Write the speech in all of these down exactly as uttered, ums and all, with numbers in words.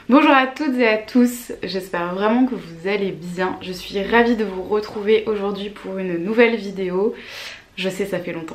Bonjour à toutes et à tous, j'espère vraiment que vous allez bien. Je suis ravie de vous retrouver aujourd'hui pour une nouvelle vidéo. Je sais, ça fait longtemps.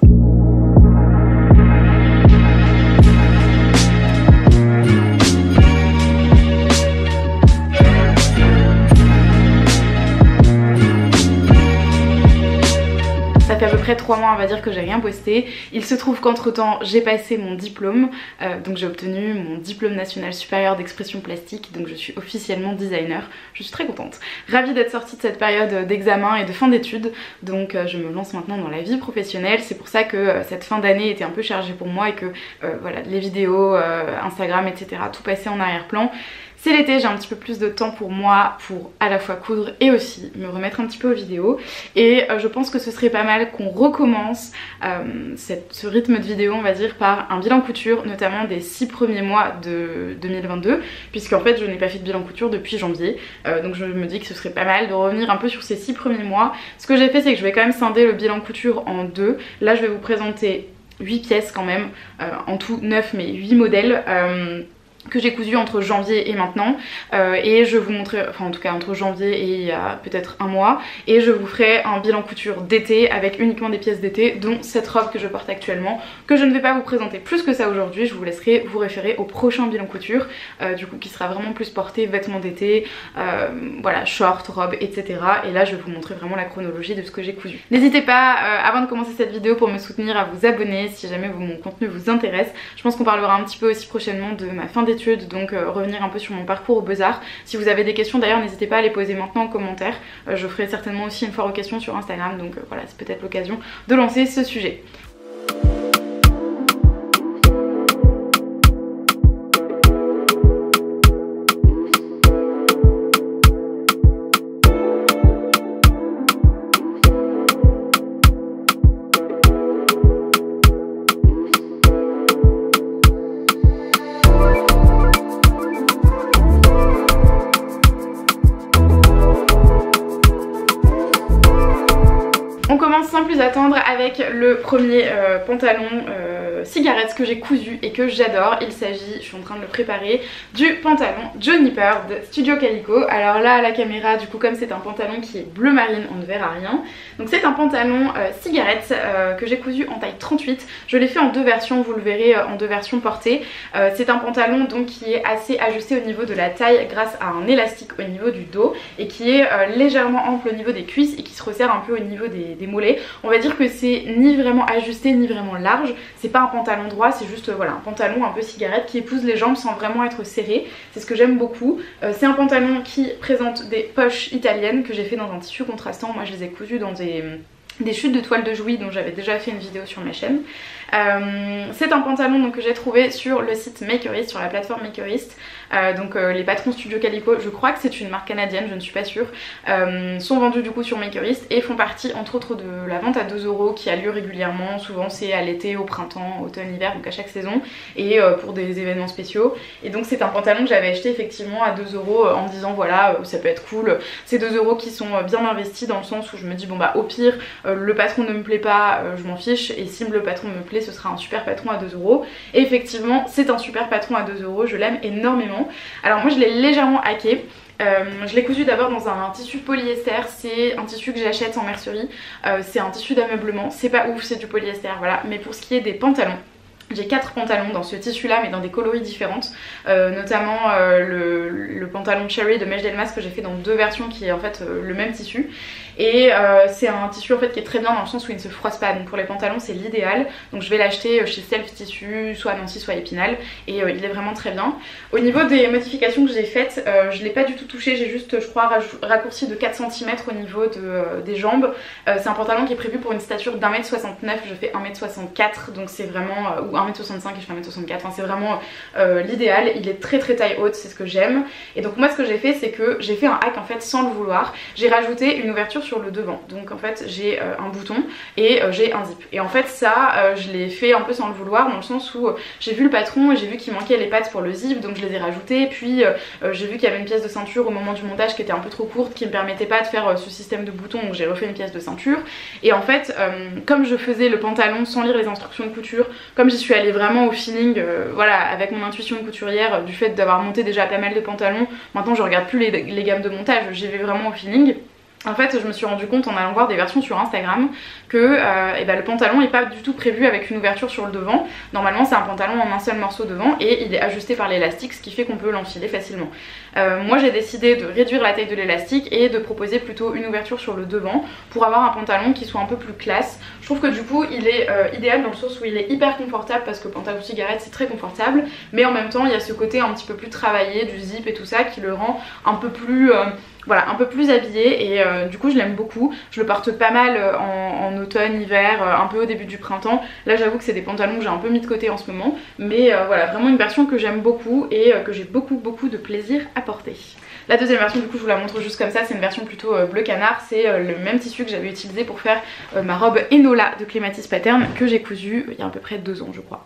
Ça fait à peu près trois mois, on va dire, que j'ai rien posté. Il se trouve qu'entre temps j'ai passé mon diplôme, euh, donc j'ai obtenu mon diplôme national supérieur d'expression plastique, donc je suis officiellement designer. Je suis très contente, ravie d'être sortie de cette période d'examen et de fin d'études, donc euh, je me lance maintenant dans la vie professionnelle. C'est pour ça que euh, cette fin d'année était un peu chargée pour moi et que euh, voilà, les vidéos, euh, Instagram, et cetera, tout passait en arrière-plan. C'est l'été, j'ai un petit peu plus de temps pour moi pour à la fois coudre et aussi me remettre un petit peu aux vidéos. Et euh, je pense que ce serait pas mal qu'on recommence euh, cette, ce rythme de vidéo, on va dire, par un bilan couture, notamment des six premiers mois de deux mille vingt-deux, puisqu'en fait je n'ai pas fait de bilan couture depuis janvier. Euh, donc je me dis que ce serait pas mal de revenir un peu sur ces six premiers mois. Ce que j'ai fait, c'est que je vais quand même scinder le bilan couture en deux. Là je vais vous présenter huit pièces quand même, euh, en tout neuf mais huit modèles. Euh, que j'ai cousu entre janvier et maintenant, euh, et je vous montrerai, enfin en tout cas entre janvier et il y a peut-être un mois, et je vous ferai un bilan couture d'été avec uniquement des pièces d'été, dont cette robe que je porte actuellement, que je ne vais pas vous présenter plus que ça aujourd'hui. Je vous laisserai vous référer au prochain bilan couture, euh, du coup qui sera vraiment plus porté vêtements d'été, euh, voilà, short, robe, et cetera. Et là je vais vous montrer vraiment la chronologie de ce que j'ai cousu. N'hésitez pas, euh, avant de commencer cette vidéo, pour me soutenir, à vous abonner si jamais vous, mon contenu vous intéresse. Je pense qu'on parlera un petit peu aussi prochainement de ma fin d'études, donc euh, revenir un peu sur mon parcours au Beaux-Arts. Si vous avez des questions d'ailleurs, n'hésitez pas à les poser maintenant en commentaire. Euh, je ferai certainement aussi une foire aux questions sur Instagram, donc euh, voilà, c'est peut-être l'occasion de lancer ce sujet. On commence sans plus attendre avec le premier euh, pantalon euh, cigarette que j'ai cousu et que j'adore. Il s'agit, je suis en train de le préparer, du pantalon Juniper de Studio Calico. Alors là à la caméra, du coup, comme c'est un pantalon qui est bleu marine, on ne verra rien. Donc c'est un pantalon euh, cigarette euh, que j'ai cousu en taille trente-huit. Je l'ai fait en deux versions, vous le verrez, euh, en deux versions portées. Euh, c'est un pantalon donc qui est assez ajusté au niveau de la taille grâce à un élastique au niveau du dos et qui est euh, légèrement ample au niveau des cuisses et qui se resserre un peu au niveau des, des mollets. On va dire que c'est ni vraiment ajusté ni vraiment large. C'est pas un pantalon droit, c'est juste euh, voilà, un pantalon un peu cigarette qui épouse les jambes sans vraiment être serré. C'est ce que j'aime beaucoup. Euh, c'est un pantalon qui présente des poches italiennes que j'ai fait dans un tissu contrastant. Moi je les ai cousues dans des... des chutes de toile de Jouy dont j'avais déjà fait une vidéo sur ma chaîne. Euh, c'est un pantalon donc, que j'ai trouvé sur le site Makerist, sur la plateforme Makerist. Euh, donc euh, les patrons Studio Calico, je crois que c'est une marque canadienne, je ne suis pas sûre, euh, sont vendus du coup sur Makerist et font partie entre autres de la vente à deux euros qui a lieu régulièrement. Souvent c'est à l'été, au printemps, automne, hiver, donc à chaque saison, et euh, pour des événements spéciaux. Et donc c'est un pantalon que j'avais acheté effectivement à deux euros en me disant voilà, euh, ça peut être cool. C'est deux euros qui sont bien investis dans le sens où je me dis bon bah au pire euh, le patron ne me plaît pas, euh, je m'en fiche, et si le patron me plaît, ce sera un super patron à deux euros. Et effectivement c'est un super patron à deux euros, je l'aime énormément. Alors moi je l'ai légèrement hacké. Euh, je l'ai cousu d'abord dans un tissu polyester, c'est un tissu que j'achète en mercerie, euh, c'est un tissu d'ameublement, c'est pas ouf, c'est du polyester, voilà. Mais pour ce qui est des pantalons, j'ai quatre pantalons dans ce tissu là mais dans des coloris différentes, euh, notamment euh, le, le pantalon Cherry de Mèche Delmas que j'ai fait dans deux versions qui est en fait euh, le même tissu. Et euh, c'est un tissu en fait qui est très bien dans le sens où il ne se froisse pas, donc pour les pantalons c'est l'idéal. Donc je vais l'acheter chez Self Tissu, soit à Nancy soit à Épinal, et euh, il est vraiment très bien. Au niveau des modifications que j'ai faites, euh, je ne l'ai pas du tout touché, j'ai juste je crois raccourci de quatre centimètres au niveau de, euh, des jambes. Euh, c'est un pantalon qui est prévu pour une stature d'un mètre soixante-neuf, je fais un mètre soixante-quatre, donc c'est vraiment, euh, ou un mètre soixante-cinq et je fais un mètre soixante-quatre, enfin c'est vraiment euh, l'idéal. Il est très très taille haute, c'est ce que j'aime. Et Et donc moi ce que j'ai fait c'est que j'ai fait un hack en fait sans le vouloir. J'ai rajouté une ouverture sur le devant. Donc en fait j'ai euh, un bouton et euh, j'ai un zip. Et en fait ça euh, je l'ai fait un peu sans le vouloir, dans le sens où euh, j'ai vu le patron et j'ai vu qu'il manquait les pattes pour le zip, donc je les ai rajoutés. Puis euh, euh, j'ai vu qu'il y avait une pièce de ceinture au moment du montage qui était un peu trop courte, qui me permettait pas de faire euh, ce système de boutons, donc j'ai refait une pièce de ceinture. Et en fait euh, comme je faisais le pantalon sans lire les instructions de couture, comme j'y suis allée vraiment au feeling, euh, voilà, avec mon intuition de couturière, euh, du fait d'avoir monté déjà pas mal de pantalons, maintenant je regarde plus les, les gammes de montage, j'y vais vraiment au feeling. En fait je me suis rendu compte en allant voir des versions sur Instagram que euh, et ben, le pantalon n'est pas du tout prévu avec une ouverture sur le devant. Normalement c'est un pantalon en un seul morceau devant et il est ajusté par l'élastique, ce qui fait qu'on peut l'enfiler facilement. Euh, moi j'ai décidé de réduire la taille de l'élastique et de proposer plutôt une ouverture sur le devant pour avoir un pantalon qui soit un peu plus classe. Je trouve que du coup il est euh, idéal dans le sens où il est hyper confortable, parce que le pantalon cigarette c'est très confortable, mais en même temps il y a ce côté un petit peu plus travaillé du zip et tout ça qui le rend un peu plus... Euh, Voilà, un peu plus habillé et euh, du coup je l'aime beaucoup. Je le porte pas mal euh, en, en automne, hiver, euh, un peu au début du printemps. Là j'avoue que c'est des pantalons que j'ai un peu mis de côté en ce moment. Mais euh, voilà, vraiment une version que j'aime beaucoup et euh, que j'ai beaucoup beaucoup de plaisir à porter. La deuxième version du coup je vous la montre juste comme ça, c'est une version plutôt euh, bleu canard. C'est euh, le même tissu que j'avais utilisé pour faire euh, ma robe Enola de Clématis Pattern, que j'ai cousue il y a à peu près deux ans je crois.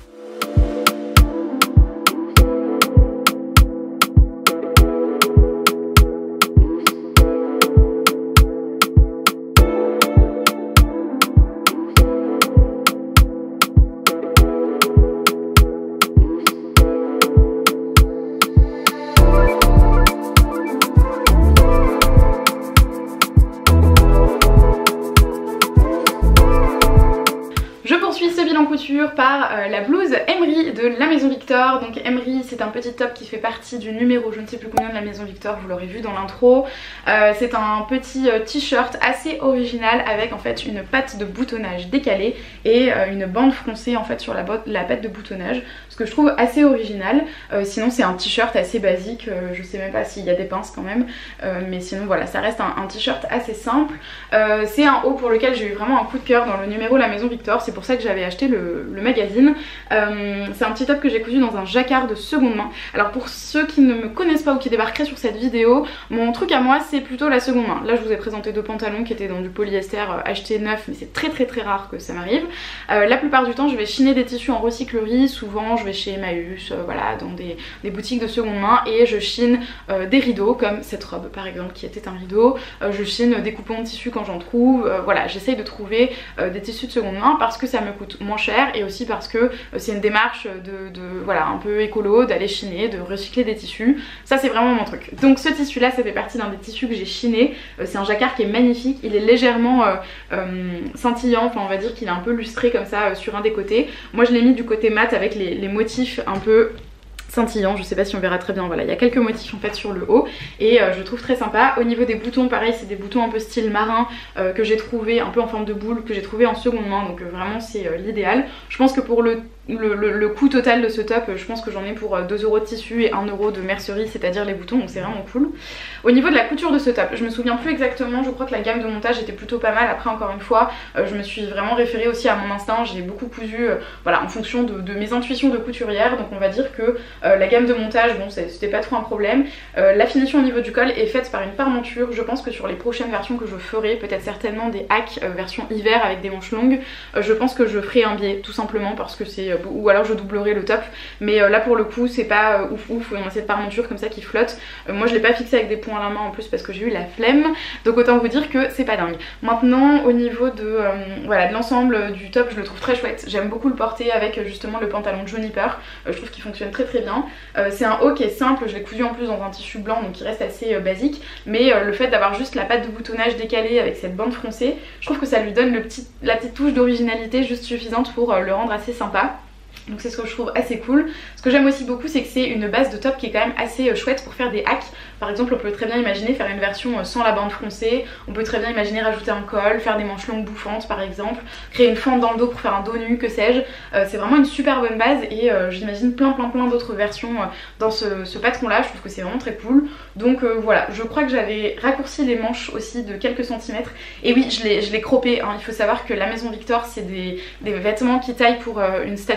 Couture par euh, la blouse Emery de la Maison Victor. Donc Emery c'est un petit top qui fait partie du numéro je ne sais plus combien de la Maison Victor, vous l'aurez vu dans l'intro. Euh, c'est un petit euh, t-shirt assez original avec en fait une patte de boutonnage décalée et euh, une bande froncée en fait sur la, la patte de boutonnage, ce que je trouve assez original. Euh, sinon c'est un t-shirt assez basique, euh, je sais même pas s'il y a des pinces quand même, euh, mais sinon voilà, ça reste un, un t-shirt assez simple. Euh, c'est un haut pour lequel j'ai eu vraiment un coup de cœur dans le numéro La Maison Victor, c'est pour ça que j'avais acheté le Le, le magazine. Euh, c'est un petit top que j'ai cousu dans un jacquard de seconde main. Alors pour ceux qui ne me connaissent pas ou qui débarqueraient sur cette vidéo, mon truc à moi c'est plutôt la seconde main. Là je vous ai présenté deux pantalons qui étaient dans du polyester euh, acheté neuf, mais c'est très très très rare que ça m'arrive. Euh, la plupart du temps je vais chiner des tissus en recyclerie, souvent je vais chez Emmaüs, euh, voilà, dans des, des boutiques de seconde main, et je chine euh, des rideaux comme cette robe par exemple qui était un rideau. Euh, je chine des coupons de tissus quand j'en trouve. Euh, voilà, j'essaye de trouver euh, des tissus de seconde main parce que ça me coûte moins cher et aussi parce que c'est une démarche de, de voilà, un peu écolo, d'aller chiner, de recycler des tissus. Ça c'est vraiment mon truc. Donc ce tissu là ça fait partie d'un des tissus que j'ai chiné. Euh, c'est un jacquard qui est magnifique, il est légèrement euh, euh, scintillant, enfin on va dire qu'il est un peu lustré comme ça euh, sur un des côtés. Moi je l'ai mis du côté mat avec les, les motifs un peu scintillant, je sais pas si on verra très bien, voilà, il y a quelques motifs en fait sur le haut et euh, je trouve très sympa. Au niveau des boutons pareil, c'est des boutons un peu style marin euh, que j'ai trouvé un peu en forme de boule, que j'ai trouvé en seconde main, donc euh, vraiment c'est euh, l'idéal. Je pense que pour le Le, le, le coût total de ce top, je pense que j'en ai pour deux euros de tissu et un euro de mercerie, c'est-à-dire les boutons, donc c'est vraiment cool. Au niveau de la couture de ce top, je me souviens plus exactement, je crois que la gamme de montage était plutôt pas mal. Après encore une fois, euh, je me suis vraiment référée aussi à mon instinct, j'ai beaucoup cousu euh, voilà, en fonction de, de mes intuitions de couturière, donc on va dire que euh, la gamme de montage, bon c'était pas trop un problème. Euh, la finition au niveau du col est faite par une parmenture. Je pense que sur les prochaines versions que je ferai, peut-être certainement des hacks euh, version hiver avec des manches longues, euh, je pense que je ferai un biais tout simplement parce que c'est ou alors je doublerai le top, mais euh, là pour le coup c'est pas euh, ouf ouf, on a cette parmenture comme ça qui flotte. Euh, moi je l'ai pas fixé avec des points à la main en plus parce que j'ai eu la flemme, donc autant vous dire que c'est pas dingue. Maintenant au niveau de euh, voilà, de l'ensemble du top, je le trouve très chouette, j'aime beaucoup le porter avec justement le pantalon Juniper, euh, je trouve qu'il fonctionne très très bien. Euh, c'est un haut qui est simple, je l'ai cousu en plus dans un tissu blanc donc il reste assez euh, basique, mais euh, le fait d'avoir juste la patte de boutonnage décalée avec cette bande froncée, je trouve que ça lui donne le petit, la petite touche d'originalité juste suffisante pour euh, le rendre assez sympa. Donc c'est ce que je trouve assez cool. Ce que j'aime aussi beaucoup, c'est que c'est une base de top qui est quand même assez chouette pour faire des hacks. Par exemple on peut très bien imaginer faire une version sans la bande froncée, on peut très bien imaginer rajouter un col, faire des manches longues bouffantes par exemple, créer une fente dans le dos pour faire un dos nu, que sais-je. Euh, c'est vraiment une super bonne base et euh, j'imagine plein plein plein d'autres versions euh, dans ce, ce patron là, je trouve que c'est vraiment très cool. Donc euh, voilà, je crois que j'avais raccourci les manches aussi de quelques centimètres et oui je l'ai croppé, hein. Il faut savoir que la Maison Victor c'est des, des vêtements qui taillent pour euh, une stature assez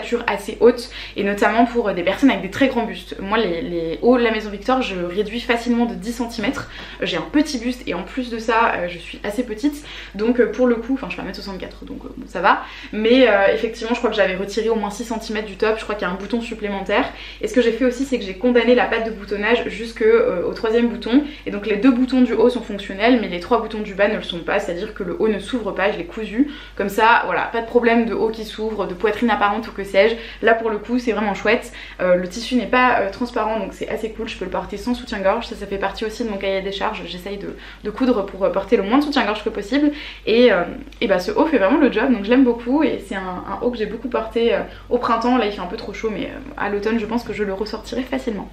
assez haute, et notamment pour des personnes avec des très grands bustes. Moi les, les hauts de la Maison Victor je réduis facilement de dix centimètres, j'ai un petit buste et en plus de ça euh, je suis assez petite, donc euh, pour le coup, enfin je fais un mètre soixante-quatre donc euh, bon ça va, mais euh, effectivement je crois que j'avais retiré au moins six centimètres du top, je crois qu'il y a un bouton supplémentaire, et ce que j'ai fait aussi c'est que j'ai condamné la patte de boutonnage jusqu'au euh, troisième bouton, et donc les deux boutons du haut sont fonctionnels mais les trois boutons du bas ne le sont pas, c'est à dire que le haut ne s'ouvre pas, je l'ai cousu, comme ça voilà, pas de problème de haut qui s'ouvre, de poitrine apparente ou que sais-je, là pour le coup c'est vraiment chouette, euh, le tissu n'est pas euh, transparent donc c'est assez cool, je peux le porter sans soutien-gorge, ça ça fait partie aussi de mon cahier des charges, j'essaye de, de coudre pour porter le moins de soutien-gorge que possible, et, euh, et bah ce haut fait vraiment le job, donc je l'aime beaucoup, et c'est un, un haut que j'ai beaucoup porté euh, au printemps, là il fait un peu trop chaud mais euh, à l'automne je pense que je le ressortirai facilement.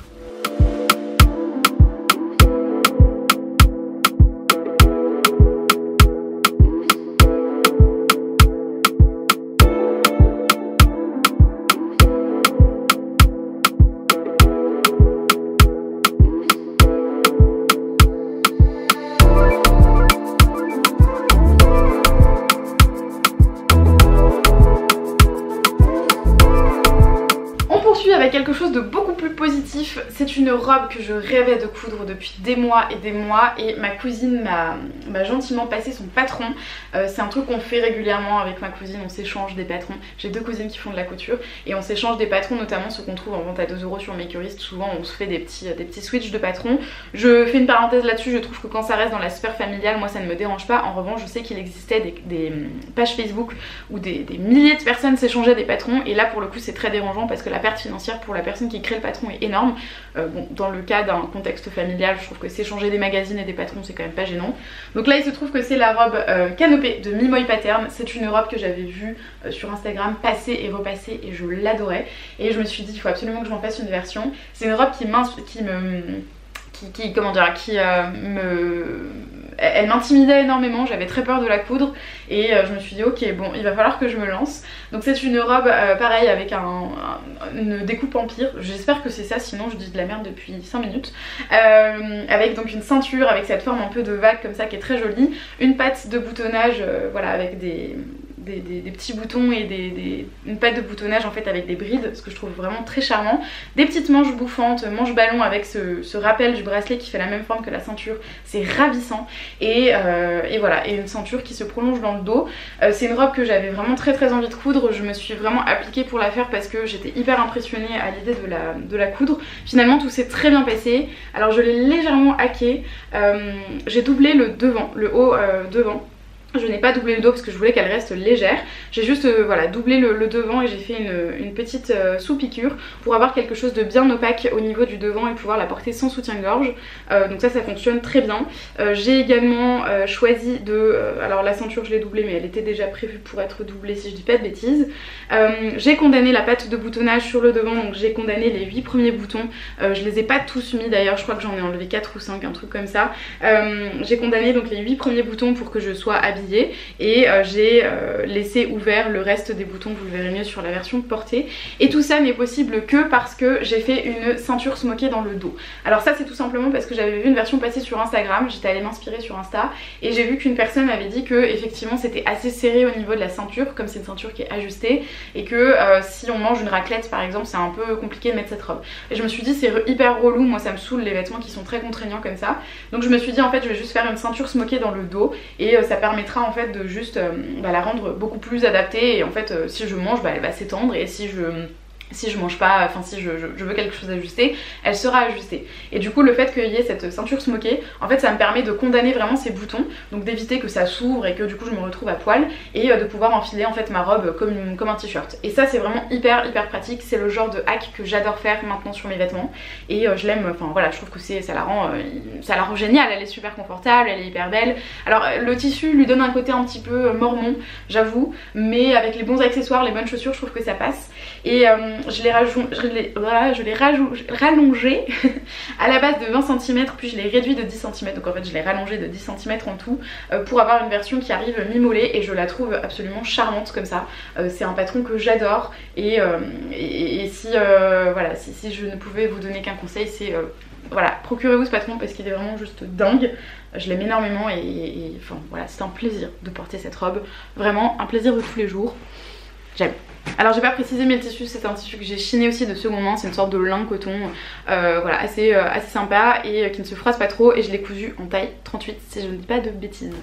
Avec quelque chose de beaucoup plus positif, c'est une robe que je rêvais de coudre depuis des mois et des mois, et ma cousine m'a gentiment passé son patron. Euh, c'est un truc qu'on fait régulièrement avec ma cousine, on s'échange des patrons, j'ai deux cousines qui font de la couture et on s'échange des patrons, notamment ceux qu'on trouve en vente à deux euros sur Makerist. Souvent on se fait des petits, des petits switches de patrons. Je fais une parenthèse là-dessus, je trouve que quand ça reste dans la sphère familiale, moi ça ne me dérange pas. En revanche je sais qu'il existait des, des pages Facebook où des, des milliers de personnes s'échangeaient des patrons, et là pour le coup c'est très dérangeant parce que la perte financière pour la personne qui crée le patron est énorme. Euh, bon, dans le cas d'un contexte familial, je trouve que s'échanger des magazines et des patrons c'est quand même pas gênant. Donc là il se trouve que c'est la robe euh, canopée de Mimoy Pattern. C'est une robe que j'avais vue euh, sur Instagram passer et repasser et je l'adorais, et je me suis dit il faut absolument que je m'en fasse une version. C'est une robe qui, qui me... Qui, qui, comment dire, qui euh, me... Elle m'intimidait énormément, j'avais très peur de la coudre, et euh, je me suis dit ok bon il va falloir que je me lance. Donc c'est une robe euh, pareil avec un, un, une découpe empire, j'espère que c'est ça sinon je dis de la merde depuis cinq minutes, euh, avec donc une ceinture avec cette forme un peu de vague comme ça qui est très jolie, une patte de boutonnage euh, voilà avec des... Des, des, des petits boutons et des, des, une patte de boutonnage en fait avec des brides, ce que je trouve vraiment très charmant, des petites manches bouffantes, manches ballon avec ce, ce rappel du bracelet qui fait la même forme que la ceinture, c'est ravissant, et, euh, et voilà, et une ceinture qui se prolonge dans le dos. Euh, c'est une robe que j'avais vraiment très très envie de coudre, je me suis vraiment appliquée pour la faire parce que j'étais hyper impressionnée à l'idée de la, de la coudre. Finalement tout s'est très bien passé, alors je l'ai légèrement hacké, euh, j'ai doublé le devant, le haut euh, devant. Je n'ai pas doublé le dos parce que je voulais qu'elle reste légère. J'ai juste euh, voilà, doublé le, le devant et j'ai fait une, une petite euh, sous-piqûre pour avoir quelque chose de bien opaque au niveau du devant et pouvoir la porter sans soutien-gorge. Euh, donc ça, ça fonctionne très bien. Euh, j'ai également euh, choisi de... Euh, alors la ceinture, je l'ai doublée mais elle était déjà prévue pour être doublée si je dis pas de bêtises. Euh, j'ai condamné la patte de boutonnage sur le devant, donc j'ai condamné les huit premiers boutons. Euh, je les ai pas tous mis d'ailleurs, je crois que j'en ai enlevé quatre ou cinq, un truc comme ça. Euh, j'ai condamné donc les huit premiers boutons pour que je sois habillée, et euh, j'ai euh, laissé ouvert le reste des boutons, vous le verrez mieux sur la version portée, et tout ça n'est possible que parce que j'ai fait une ceinture smokée dans le dos. Alors ça c'est tout simplement parce que j'avais vu une version passer sur Instagram, j'étais allée m'inspirer sur Insta et j'ai vu qu'une personne avait dit que effectivement c'était assez serré au niveau de la ceinture, comme c'est une ceinture qui est ajustée, et que euh, si on mange une raclette par exemple c'est un peu compliqué de mettre cette robe, et je me suis dit c'est hyper relou, moi ça me saoule les vêtements qui sont très contraignants comme ça, donc je me suis dit en fait je vais juste faire une ceinture smokée dans le dos, et euh, ça permettra en fait de juste euh, bah, la rendre beaucoup plus adaptée, et en fait euh, si je mange bah, elle va s'étendre, et si je... si je mange pas, enfin si je, je, je veux quelque chose d'ajusté, elle sera ajustée. Et du coup le fait qu'il y ait cette ceinture smokée, en fait ça me permet de condamner vraiment ces boutons, donc d'éviter que ça s'ouvre et que du coup je me retrouve à poil, et euh, de pouvoir enfiler en fait ma robe comme, comme un t-shirt. Et ça c'est vraiment hyper hyper pratique, c'est le genre de hack que j'adore faire maintenant sur mes vêtements, et euh, je l'aime, enfin voilà, je trouve que c'est, ça la rend euh, ça la rend géniale, elle est super confortable, elle est hyper belle. Alors le tissu lui donne un côté un petit peu euh, mormon, j'avoue, mais avec les bons accessoires, les bonnes chaussures, je trouve que ça passe. Et euh, je l'ai voilà, rallongé à la base de vingt centimètres, puis je l'ai réduit de dix centimètres, donc en fait je l'ai rallongé de dix centimètres en tout, euh, pour avoir une version qui arrive mi-mollet, et je la trouve absolument charmante comme ça. Euh, c'est un patron que j'adore, et, euh, et, et si, euh, voilà, si, si je ne pouvais vous donner qu'un conseil, c'est euh, voilà, procurez-vous ce patron parce qu'il est vraiment juste dingue. Je l'aime énormément, et, et, et enfin voilà, c'est un plaisir de porter cette robe, vraiment un plaisir de tous les jours, j'aime. Alors j'ai pas précisé mais le tissu c'est un tissu que j'ai chiné aussi de seconde main, c'est une sorte de lin coton euh, voilà, assez, euh, assez sympa et euh, qui ne se froisse pas trop et je l'ai cousu en taille trente-huit si je ne dis pas de bêtises.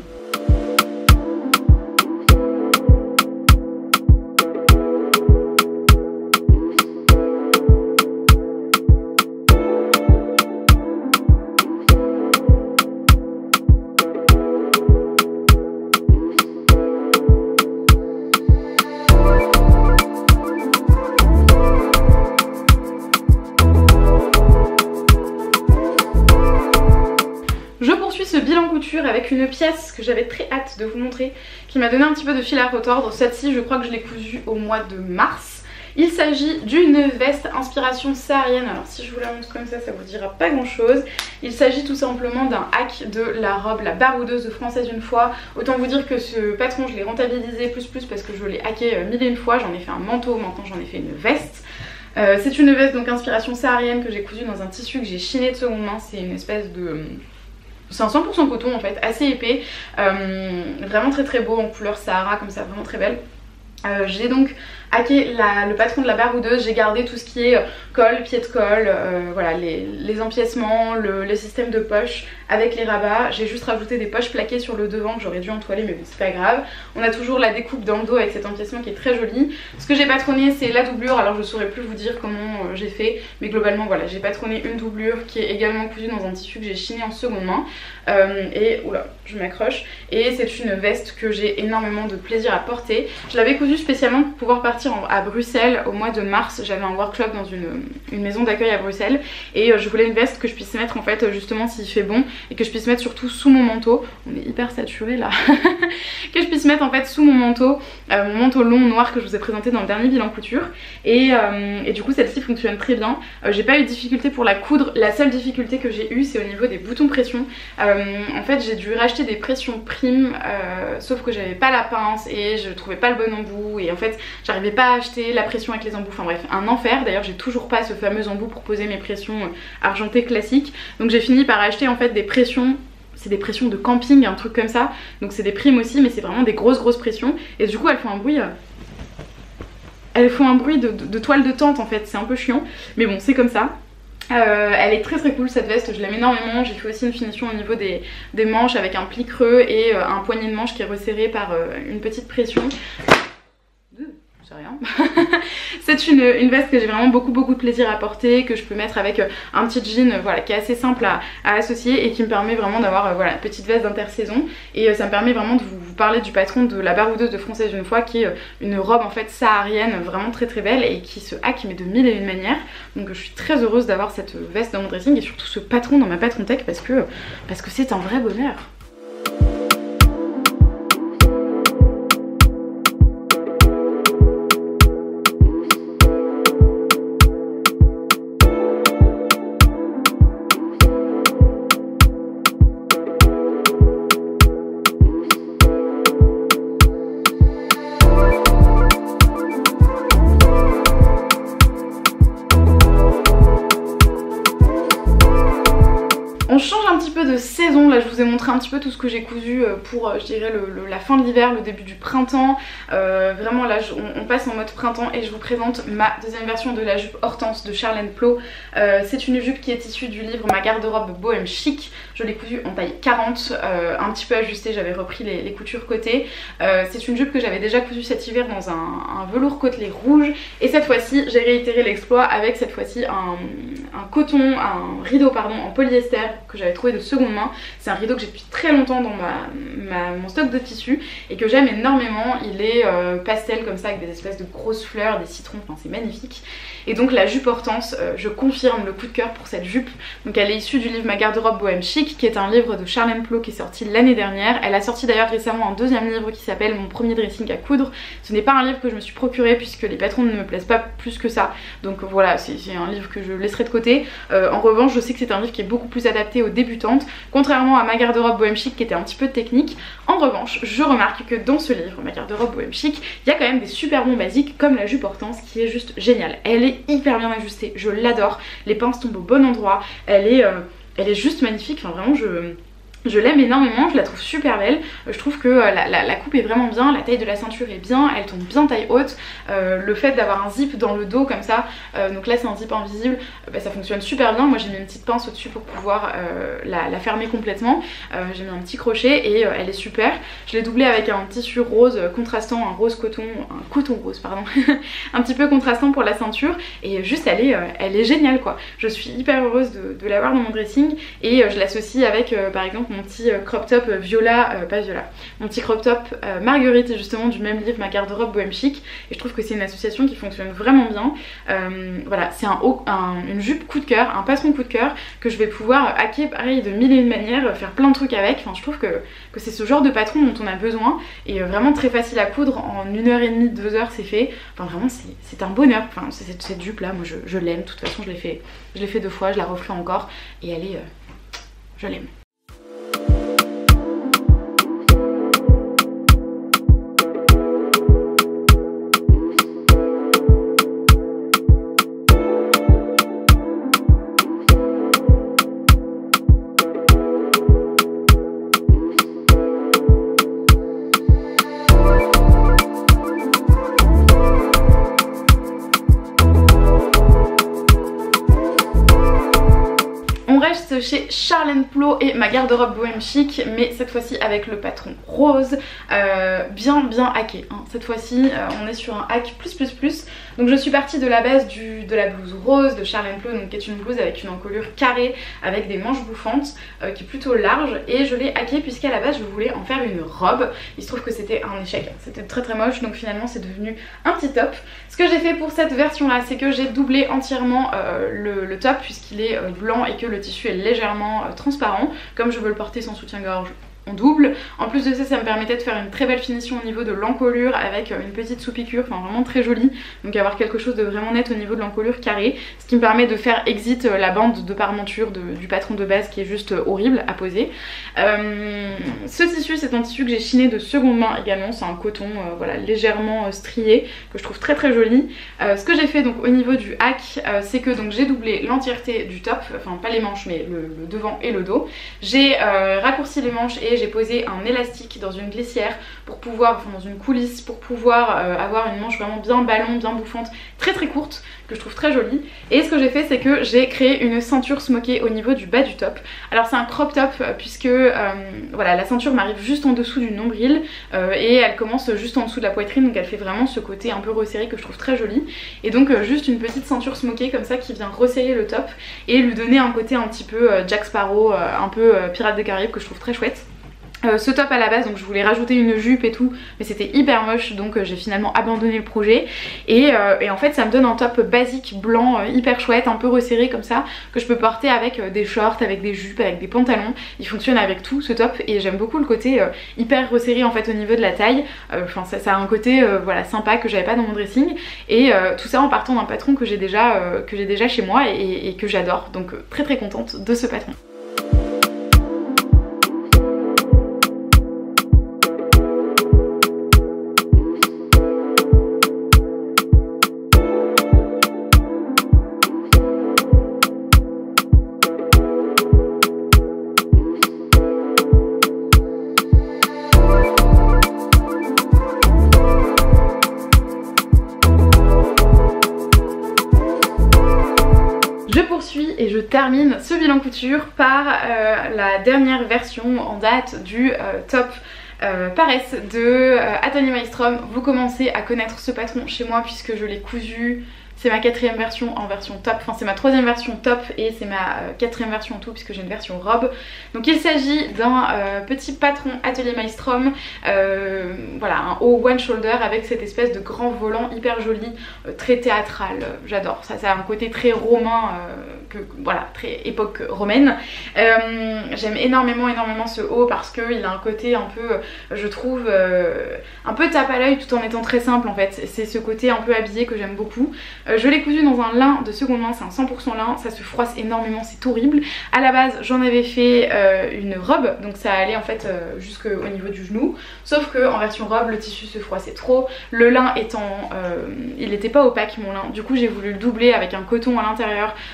Ce bilan couture avec une pièce que j'avais très hâte de vous montrer qui m'a donné un petit peu de fil à retordre. Celle-ci je crois que je l'ai cousue au mois de mars. Il s'agit d'une veste inspiration saharienne. Alors si je vous la montre comme ça, ça vous dira pas grand chose. Il s'agit tout simplement d'un hack de la robe La Baroudeuse de Française une fois. Autant vous dire que ce patron je l'ai rentabilisé plus plus parce que je l'ai hacké mille et une fois. J'en ai fait un manteau, maintenant j'en ai fait une veste. Euh, c'est une veste donc inspiration saharienne que j'ai cousue dans un tissu que j'ai chiné de seconde main. C'est une espèce de... C'est un cent pour cent coton en fait, assez épais, euh, vraiment très très beau en couleur Sahara comme ça, vraiment très belle. Euh, j'ai donc hacké la, le patron de La Baroudeuse, j'ai gardé tout ce qui est col, pied de colle, euh, voilà, les, les empiècements, le, les systèmes de poches avec les rabats. J'ai juste rajouté des poches plaquées sur le devant que j'aurais dû entoiler mais bon c'est pas grave. On a toujours la découpe dans le dos avec cet empiècement qui est très joli. Ce que j'ai patronné c'est la doublure, alors je saurais plus vous dire comment euh, j'ai fait, mais globalement voilà, j'ai patronné une doublure qui est également cousue dans un tissu que j'ai chiné en seconde main. Euh, et oula, je m'accroche. Et c'est une veste que j'ai énormément de plaisir à porter. Je l'avais cousue spécialement pour pouvoir partir En, à Bruxelles au mois de mars. J'avais un workshop dans une, une maison d'accueil à Bruxelles et euh, je voulais une veste que je puisse mettre en fait justement s'il fait bon et que je puisse mettre surtout sous mon manteau. On est hyper saturé là. Que je puisse mettre en fait sous mon manteau, euh, mon manteau long noir que je vous ai présenté dans le dernier bilan couture et, euh, et du coup celle-ci fonctionne très bien. Euh, j'ai pas eu de difficulté pour la coudre. La seule difficulté que j'ai eue c'est au niveau des boutons pression. Euh, en fait j'ai dû racheter des pressions primes euh, sauf que j'avais pas la pince et je trouvais pas le bon embout et en fait j'arrivais pas à acheter la pression avec les embouts, enfin bref un enfer. D'ailleurs j'ai toujours pas ce fameux embout pour poser mes pressions argentées classiques, donc j'ai fini par acheter en fait des pressions, c'est des pressions de camping, un truc comme ça, donc c'est des primes aussi mais c'est vraiment des grosses grosses pressions et du coup elles font un bruit, elles font un bruit de, de, de toile de tente en fait, c'est un peu chiant mais bon c'est comme ça. Euh, elle est très très cool cette veste, je l'aime énormément. J'ai fait aussi une finition au niveau des, des manches avec un pli creux et euh, un poignet de manche qui est resserré par euh, une petite pression. Rien. C'est une, une veste que j'ai vraiment beaucoup beaucoup de plaisir à porter, que je peux mettre avec un petit jean voilà, qui est assez simple à, à associer et qui me permet vraiment d'avoir euh, voilà, une petite veste d'intersaison et euh, ça me permet vraiment de vous, vous parler du patron de La Baroudeuse de Française une fois qui est euh, une robe en fait saharienne vraiment très très belle et qui se hack mais de mille et une manières. Donc je suis très heureuse d'avoir cette veste dans mon dressing et surtout ce patron dans ma patron tech parce que parce que c'est un vrai bonheur. On change un petit peu de saison, là je vous ai montré un petit peu tout ce que j'ai cousu pour je dirais le, le, la fin de l'hiver, le début du printemps. Euh, vraiment là je, on, on passe en mode printemps et je vous présente ma deuxième version de la jupe Hortense de Charlène Plot. Euh, c'est une jupe qui est issue du livre Ma garde-robe bohème chic. Je l'ai cousue en taille quarante, euh, un petit peu ajustée, j'avais repris les, les coutures côté. Euh, c'est une jupe que j'avais déjà cousue cet hiver dans un, un velours côtelé rouge et cette fois-ci j'ai réitéré l'exploit avec cette fois-ci un, un coton, un rideau pardon en polyester que j'avais trouvé de seconde main. C'est un rideau que j'ai depuis très longtemps dans ma, ma, mon stock de tissus et que j'aime énormément. Il est euh, pastel comme ça avec des espèces de grosses fleurs, des citrons, enfin c'est magnifique. Et donc la jupe Hortense, euh, je confirme le coup de cœur pour cette jupe. Donc elle est issue du livre Ma garde-robe bohème chic qui est un livre de Charlène Plot qui est sorti l'année dernière. Elle a sorti d'ailleurs récemment un deuxième livre qui s'appelle Mon premier dressing à coudre. Ce n'est pas un livre que je me suis procuré puisque les patrons ne me plaisent pas plus que ça. Donc voilà, c'est un livre que je laisserai de côté. Euh, en revanche, je sais que c'est un livre qui est beaucoup plus adapté aux débutantes, contrairement à Ma garde-robe bohème chic qui était un petit peu technique. En revanche, je remarque que dans ce livre, Ma garde-robe bohème chic, il y a quand même des super bons basiques comme la jupe Hortense qui est juste géniale. Elle est hyper bien ajustée, je l'adore, les pinces tombent au bon endroit, elle est, euh, elle est juste magnifique, enfin vraiment je... Je l'aime énormément, je la trouve super belle, je trouve que la, la, la coupe est vraiment bien, la taille de la ceinture est bien, elle tombe bien taille haute, euh, le fait d'avoir un zip dans le dos comme ça, euh, donc là c'est un zip invisible, euh, bah, ça fonctionne super bien. Moi j'ai mis une petite pince au dessus pour pouvoir euh, la, la fermer complètement, euh, j'ai mis un petit crochet et euh, elle est super. Je l'ai doublée avec un tissu rose contrastant, un rose coton, un coton rose pardon, un petit peu contrastant pour la ceinture, et juste elle est, euh, elle est géniale quoi. Je suis hyper heureuse de, de l'avoir dans mon dressing, et euh, je l'associe avec euh, par exemple mon petit crop top viola, euh, pas viola, mon petit crop top euh, Marguerite justement du même livre, ma garde-robe bohème chic, et je trouve que c'est une association qui fonctionne vraiment bien. Euh, voilà, c'est un, un, une jupe coup de cœur, un patron coup de cœur que je vais pouvoir hacker pareil de mille et une manières, faire plein de trucs avec. Enfin je trouve que, que c'est ce genre de patron dont on a besoin, et euh, vraiment très facile à coudre, en une heure et demie, deux heures c'est fait. Enfin vraiment c'est un bonheur, enfin cette, cette jupe là moi je, je l'aime, de toute façon je l'ai fait, je l'ai fait deux fois, je la referai encore, et elle est, euh, je l'aime. Chez Charles and Plo et ma garde-robe bohème chic, mais cette fois-ci avec le patron rose, euh, bien bien hacké hein. Cette fois-ci euh, on est sur un hack plus plus plus. Donc je suis partie de la base du, de la blouse rose de Charles and Plo, donc qui est une blouse avec une encolure carrée avec des manches bouffantes, euh, qui est plutôt large, et je l'ai hackée puisqu'à la base je voulais en faire une robe. Il se trouve que c'était un échec, c'était très très moche, donc finalement c'est devenu un petit top. Ce que j'ai fait pour cette version là, c'est que j'ai doublé entièrement euh, le, le top puisqu'il est euh, blanc et que le tissu est légèrement euh, transparent. Comme je veux le porter sans soutien-gorge, on double. En plus de ça, ça me permettait de faire une très belle finition au niveau de l'encolure avec une petite sous-piqûre, enfin vraiment très jolie. Donc avoir quelque chose de vraiment net au niveau de l'encolure carrée, ce qui me permet de faire exit la bande de parmenture de, du patron de base qui est juste horrible à poser. Euh, ce tissu, c'est un tissu que j'ai chiné de seconde main également, c'est un coton euh, voilà, légèrement euh, strié que je trouve très très joli. Euh, ce que j'ai fait donc au niveau du hack, euh, c'est que donc j'ai doublé l'entièreté du top, enfin pas les manches mais le, le devant et le dos. J'ai euh, raccourci les manches et j'ai posé un élastique dans une glissière pour pouvoir, enfin dans une coulisse, pour pouvoir euh, avoir une manche vraiment bien ballon, bien bouffante, très très courte, que je trouve très jolie. Et ce que j'ai fait, c'est que j'ai créé une ceinture smokée au niveau du bas du top. Alors c'est un crop top euh, puisque euh, voilà, la ceinture m'arrive juste en dessous du nombril euh, et elle commence juste en dessous de la poitrine, donc elle fait vraiment ce côté un peu resserré que je trouve très joli. Et donc euh, juste une petite ceinture smokée comme ça qui vient resserrer le top et lui donner un côté un petit peu euh, Jack Sparrow, euh, un peu euh, Pirates des Caraïbes, que je trouve très chouette. Euh, ce top à la base, donc je voulais rajouter une jupe et tout, mais c'était hyper moche, donc euh, j'ai finalement abandonné le projet. Et, euh, et en fait ça me donne un top basique blanc euh, hyper chouette, un peu resserré comme ça, que je peux porter avec euh, des shorts, avec des jupes, avec des pantalons. Il fonctionne avec tout ce top, et j'aime beaucoup le côté euh, hyper resserré en fait au niveau de la taille. Enfin euh, ça, ça a un côté euh, voilà, sympa que j'avais pas dans mon dressing, et euh, tout ça en partant d'un patron que j'ai déjà, euh, que j'ai déjà chez moi et, et que j'adore. Donc euh, très très contente de ce patron. Et je termine ce bilan couture par euh, la dernière version en date du euh, top euh, Paresse de euh, Atelier Maelstrom. Vous commencez à connaître ce patron chez moi puisque je l'ai cousu. C'est ma quatrième version en version top, enfin c'est ma troisième version top et c'est ma euh, quatrième version en tout puisque j'ai une version robe. Donc il s'agit d'un euh, petit patron Atelier Maelstrom, euh, voilà, un haut one shoulder avec cette espèce de grand volant hyper joli, euh, très théâtral, j'adore, ça, ça a un côté très romain, euh, que, voilà, très époque romaine. Euh, J'aime énormément énormément ce haut parce qu'il a un côté un peu, je trouve, euh, un peu tape à l'œil tout en étant très simple en fait. C'est ce côté un peu habillé que j'aime beaucoup. Je l'ai cousu dans un lin de seconde main, c'est un cent pour cent lin, ça se froisse énormément, c'est horrible. À la base j'en avais fait euh, une robe, donc ça allait en fait euh, jusqu'au niveau du genou, sauf que en version robe le tissu se froissait trop, le lin étant, euh, il n'était pas opaque mon lin, du coup j'ai voulu le doubler avec un coton à l'intérieur, sauf que ça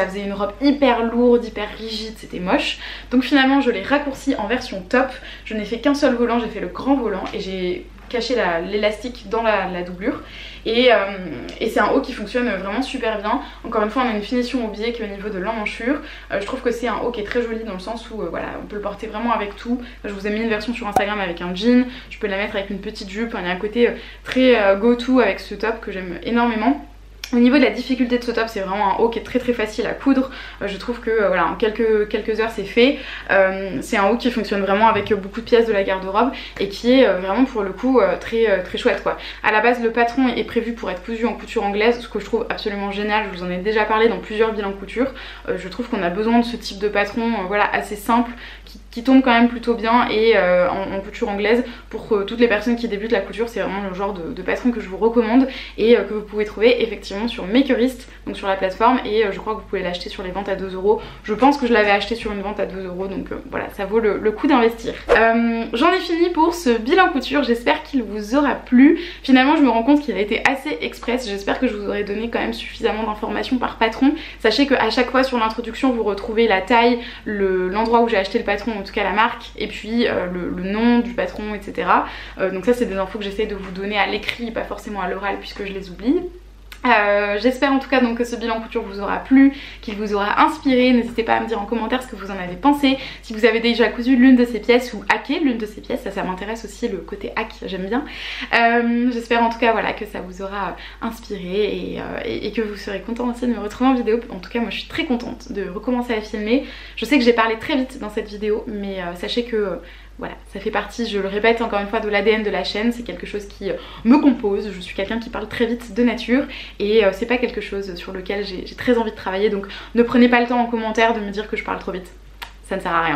ça faisait une robe hyper lourde, hyper rigide, c'était moche. Donc finalement je l'ai raccourci en version top. Je n'ai fait qu'un seul volant, j'ai fait le grand volant et j'ai caché l'élastique dans la, la doublure et, euh, et c'est un haut qui fonctionne vraiment super bien. Encore une fois on a une finition au biais qui est au niveau de l'emmanchure. euh, je trouve que c'est un haut qui est très joli dans le sens où euh, voilà, on peut le porter vraiment avec tout. Je vous ai mis une version sur Instagram avec un jean, je peux la mettre avec une petite jupe. Il y a un côté euh, très euh, go to avec ce top que j'aime énormément. Au niveau de la difficulté de ce top, c'est vraiment un haut qui est très très facile à coudre. Euh, je trouve que euh, voilà, en quelques, quelques heures c'est fait. Euh, c'est un haut qui fonctionne vraiment avec beaucoup de pièces de la garde-robe et qui est euh, vraiment pour le coup euh, très, euh, très chouette quoi. À la base le patron est prévu pour être cousu en couture anglaise, ce que je trouve absolument génial. Je vous en ai déjà parlé dans plusieurs bilans couture. Euh, je trouve qu'on a besoin de ce type de patron euh, voilà, assez simple, qui, qui tombe quand même plutôt bien et euh, en, en couture anglaise. Pour euh, toutes les personnes qui débutent la couture, c'est vraiment le genre de, de patron que je vous recommande et euh, que vous pouvez trouver effectivement sur Makerist, donc sur la plateforme, et euh, je crois que vous pouvez l'acheter sur les ventes à deux euros. Je pense que je l'avais acheté sur une vente à deux euros, donc euh, voilà, ça vaut le, le coup d'investir. Euh, J'en ai fini pour ce bilan couture, j'espère qu'il vous aura plu. Finalement je me rends compte qu'il a été assez express, j'espère que je vous aurai donné quand même suffisamment d'informations par patron. Sachez qu'à chaque fois sur l'introduction vous retrouvez la taille, l'endroit le, où j'ai acheté le patron, en tout cas la marque, et puis euh, le, le nom du patron, et cetera. Euh, donc ça c'est des infos que j'essaie de vous donner à l'écrit, pas forcément à l'oral puisque je les oublie. Euh, J'espère en tout cas donc que ce bilan couture vous aura plu, qu'il vous aura inspiré. N'hésitez pas à me dire en commentaire ce que vous en avez pensé, si vous avez déjà cousu l'une de ces pièces ou hacké l'une de ces pièces, ça ça m'intéresse aussi, le côté hack j'aime bien. euh, J'espère en tout cas voilà, que ça vous aura inspiré et, euh, et, et que vous serez content aussi de me retrouver en vidéo. En tout cas moi je suis très contente de recommencer à filmer. Je sais que j'ai parlé très vite dans cette vidéo, mais euh, sachez que euh, voilà, ça fait partie, je le répète encore une fois, de l'A D N de la chaîne. C'est quelque chose qui me compose. Je suis quelqu'un qui parle très vite de nature et euh, c'est pas quelque chose sur lequel j'ai très envie de travailler. Donc ne prenez pas le temps en commentaire de me dire que je parle trop vite. Ça ne sert à rien.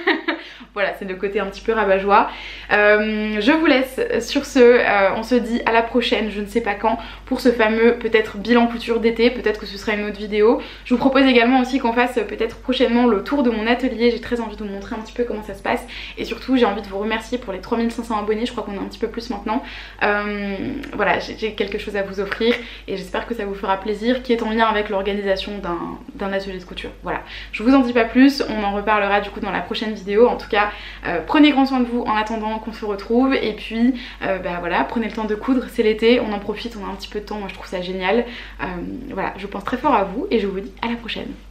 Voilà, c'est le côté un petit peu rabat-joie. Euh, je vous laisse sur ce, euh, on se dit à la prochaine, je ne sais pas quand, pour ce fameux peut-être bilan couture d'été, peut-être que ce sera une autre vidéo. Je vous propose également aussi qu'on fasse peut-être prochainement le tour de mon atelier, j'ai très envie de vous montrer un petit peu comment ça se passe. Et surtout j'ai envie de vous remercier pour les trois mille cinq cents abonnés, je crois qu'on est un petit peu plus maintenant. Euh, voilà, j'ai quelque chose à vous offrir et j'espère que ça vous fera plaisir, qui est en lien avec l'organisation d'un atelier de couture. Voilà, je vous en dis pas plus, on en reparlera du coup dans la prochaine vidéo. En tout cas, Euh, prenez grand soin de vous en attendant qu'on se retrouve et puis euh, bah voilà, prenez le temps de coudre, c'est l'été, on en profite, on a un petit peu de temps, moi je trouve ça génial. Euh, voilà, je pense très fort à vous et je vous dis à la prochaine.